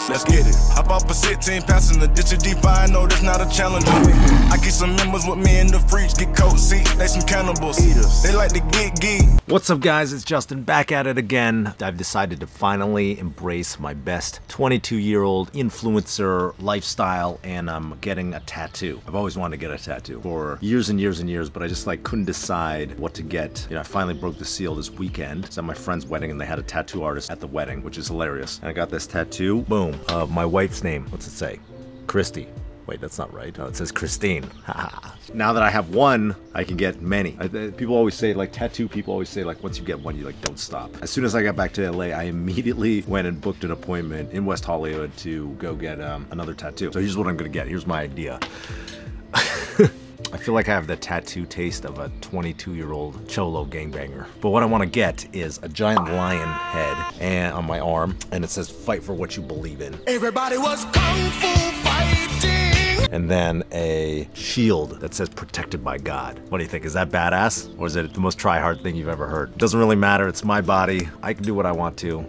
Let's get it. Hop off a 16, passing the ditch of D5. No, that's not a challenge. I keep some members with me in the freaks. Get coat seats, they some cannibals. They like to get geek. What's up, guys? It's Justin back at it again. I've decided to finally embrace my best 22-year-old influencer lifestyle, and I'm getting a tattoo. I've always wanted to get a tattoo for years and years and years, but I just couldn't decide what to get. You know, I finally broke the seal this weekend. It's at my friend's wedding, and they had a tattoo artist at the wedding, which is hilarious. And I got this tattoo, boom, of my wife's name. What's it say? Christy. Wait, that's not right. Oh, it says Christine. Now that I have one, I can get many. People always say, tattoo people always say, once you get one, you don't stop. As soon as I got back to LA, I immediately went and booked an appointment in West Hollywood to go get another tattoo. So here's what I'm gonna get. Here's my idea. I feel like I have the tattoo taste of a 22-year-old cholo gangbanger. But what I want to get is a giant lion head and on my arm, and it says "Fight for what you believe in." Everybody was kung fu fighting. And then a shield that says "Protected by God." What do you think? Is that badass? Or is it the most try-hard thing you've ever heard? It doesn't really matter. It's my body. I can do what I want to.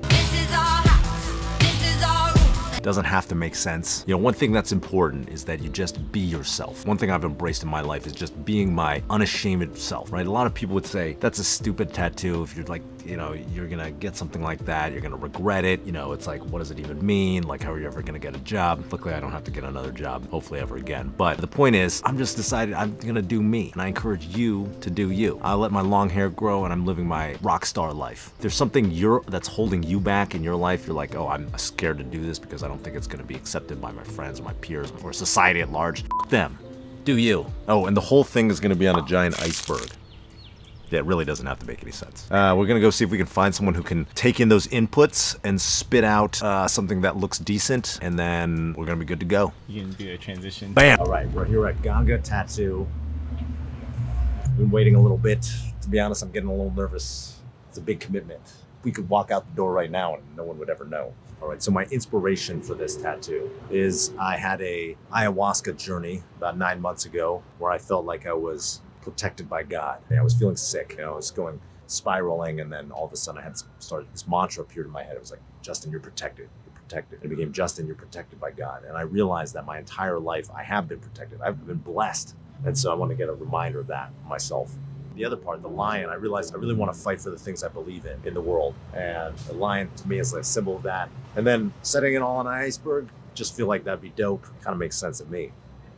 Doesn't have to make sense. You know, one thing that's important is that you just be yourself. One thing I've embraced in my life is just being my unashamed self, right? A lot of people would say, that's a stupid tattoo. If you're you're gonna get something like that, you're gonna regret it. You know, it's what does it even mean? How are you ever gonna get a job? Luckily, I don't have to get another job, hopefully ever again. But the point is, I'm just decided I'm gonna do me, and I encourage you to do you. I let my long hair grow, and I'm living my rock star life. If there's something that's holding you back in your life, you're like, oh, I'm scared to do this because I don't think it's gonna be accepted by my friends or my peers or society at large. F them. Do you. Oh, and the whole thing is gonna be on a giant iceberg. Yeah, it really doesn't have to make any sense. We're gonna go see if we can find someone who can take in those inputs and spit out something that looks decent, and then we're gonna be good to go. You can do a transition. Bam! All right, we're here at Ganga Tattoo. Been waiting a little bit. To be honest, I'm getting a little nervous. It's a big commitment. We could walk out the door right now and no one would ever know. All right, so my inspiration for this tattoo is I had a ayahuasca journey about 9 months ago where I felt like I was protected by God. I was feeling sick. I was going spiraling, and then all of a sudden I had this mantra appeared in my head. It was like, Justin, you're protected. You're protected. And it became, Justin, you're protected by God. And I realized that my entire life I have been protected. I've been blessed. And so I want to get a reminder of that for myself. The other part, the lion, I realized I really want to fight for the things I believe in the world. And the lion to me is a symbol of that. And then setting it all on an iceberg, just feel like that'd be dope. Kind of makes sense to me.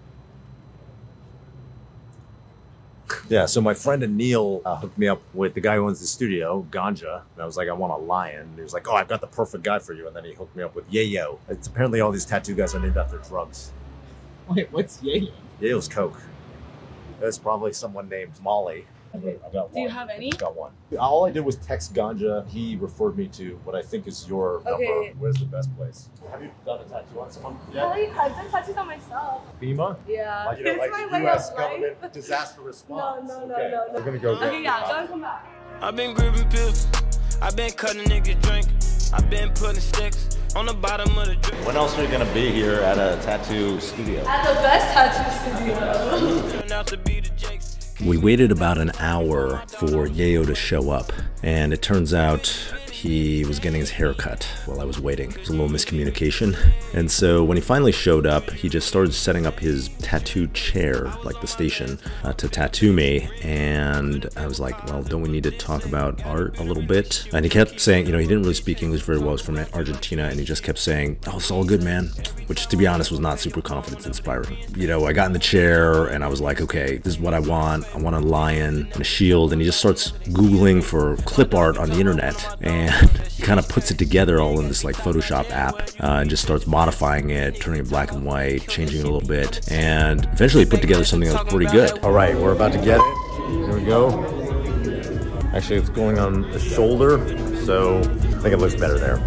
Yeah, so my friend Anil hooked me up with the guy who owns the studio, Ganja, and I was like, I want a lion. And he was like, oh, I've got the perfect guy for you. And then he hooked me up with Yayo. It's apparently all these tattoo guys are named after drugs. Wait, what's Yayo? Yayo's coke. There's probably someone named Molly. I got one. Do you have any? I got one. All I did was text Ganja. He referred me to what I think is your number. Where's the best place? Have you done a tattoo on someone yet? I've done tattoos on myself. FEMA? Yeah. It's my way US government life. Disaster response. No. We're gonna go. Okay, yeah, don't come back. I've been gripping pills. I've been cutting niggas drink. I've been putting sticks on the bottom of the drink. When else are you gonna be here at a tattoo studio? At the best tattoo studio. Turned out to be the Jakes. We waited about an hour for Yayo to show up, and it turns out he was getting his hair cut while I was waiting. There was a little miscommunication. And so when he finally showed up, he just started setting up his tattoo chair, like the station, to tattoo me. And I was like, well, don't we need to talk about art a little bit? And he kept saying, he didn't really speak English very well. He's from Argentina, and he just kept saying, oh, it's all good, man. Which, to be honest, was not super confidence inspiring. I got in the chair, and I was like, okay, this is what I want. I want a lion and a shield. And he just starts Googling for clip art on the internet. And he kind of puts it together all in this Photoshop app and just starts modifying it, turning it black and white, changing it a little bit, and eventually put together something that was pretty good. All right, we're about to get it. Here we go. Actually, it's going on the shoulder, so I think it looks better there.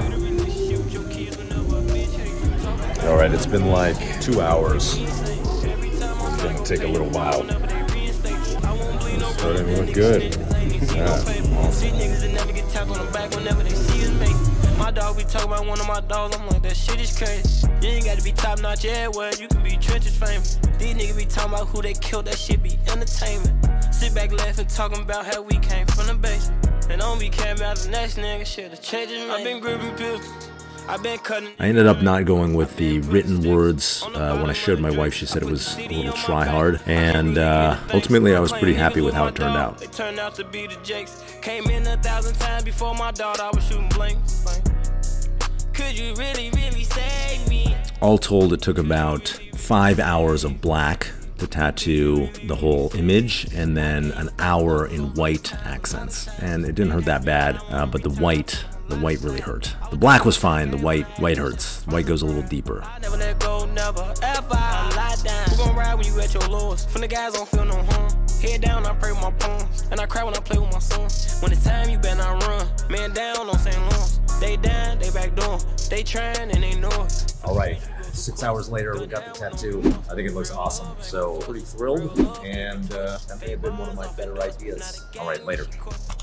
All right, it's been 2 hours. It's gonna take a little while. It's starting to look good. Yeah, awesome. My dog, we talk about one of my dogs. I'm like, that shit is crazy. You ain't gotta be top notch everywhere. You can be trenches famous. These niggas be talking about who they killed. That shit be entertainment. Sit back laughing, talking about how we came from the basement. And don't be caring about the next nigga. Shit, the changes, man. I've been gripping pills. I've been cutting. I ended up not going with the written words. When I showed my wife, she said it was a little try hard, and ultimately I was pretty happy with how it turned out. They turned out to be the Jakes. Came in 1,000 times before my daughter, I was shooting blanks. Could you really, really save me? All told, it took about 5 hours of black to tattoo the whole image, and then an hour in white accents. And it didn't hurt that bad, but the white really hurt. The black was fine, the white hurts. The white goes a little deeper. I never let go, never, ever. I lie down. We're gonna ride when you at your lowest. From the guys don't feel no harm. Head down, I pray with my palms. And I cry when I play with my sons. When it's time, you better not run. Man down on St. Lawrence. They down, they back door. They trying and they know it. All right, 6 hours later, we got the tattoo. I think it looks awesome. So pretty thrilled, and that may have been one of my better ideas. All right, later.